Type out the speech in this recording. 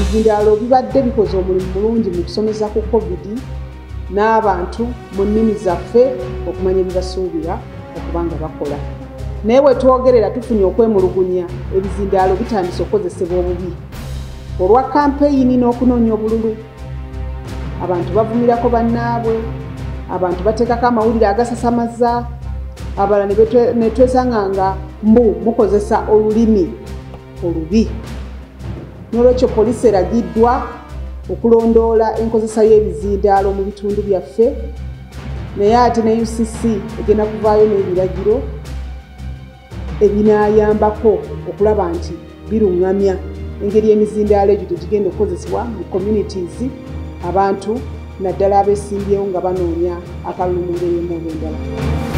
ebizindaalo bibadde bikoze omulimu mulungi mu kusomesa ku COVID n'abantu mu nnimi zaffe okumanya ebibasuubira okuba nga bakola. Naye bwe twogerera tufunye okwemulugunya, ebizindaalo bitandise okukozesebwa obubi. Olwa kampeyini n'okunoonya obululu, abantu bavumirako bannaabwe, abantu bateekako amawulire agasasamaza, abalala ne twesanga nga mukozesa olulimi olubi. N'olwekyo poliisi eragiddwa okulondoola enkozesa y'ebizindaalo mu bitundu byaffe, naye ate ne UCC egenda kuvaayo n'ebiragiro ebinaayambako okulaba nti biruŋŋamya engeri emizindaalo egyo tegigenda okukozesebwa mu communities, abantu naddala abeesimbyewo nga banoonya akalulu mu ngeri emu oba endala.